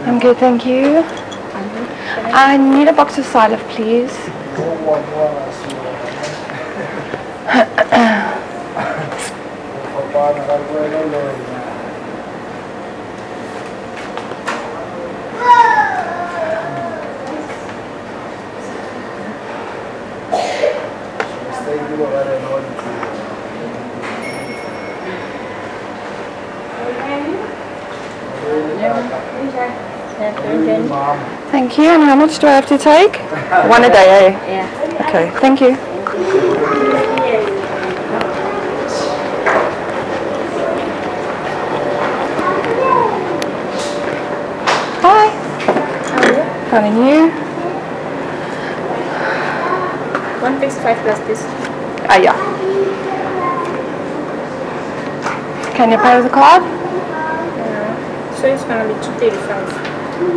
I'm good, thank you. I need a box of Silaf, please. Thank you. And how much do I have to take? One a day, eh? Yeah. Okay, thank you. Hi. How are you? Fine, and you? 165 plus this. Ah, yeah. Can you pay with a card? So it's gonna be 235.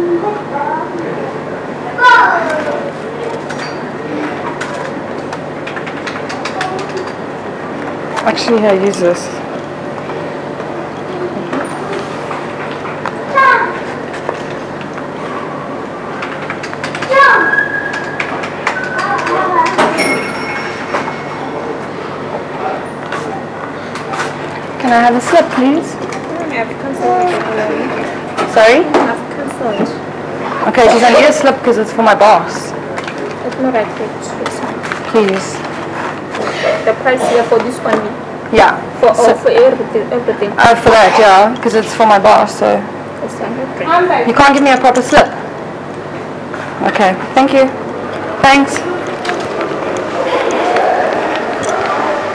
Actually, I use this. Can I have a slip, please? I've cancelled it. Sorry? I've cancelled. Okay, because I need a slip because it's for my boss. It's not right here. It's fine. Please. The price here for this one. Yeah. For everything. For that, yeah, because it's for my boss, so. It's 100. You can't give me a proper slip? Okay, thank you. Thanks.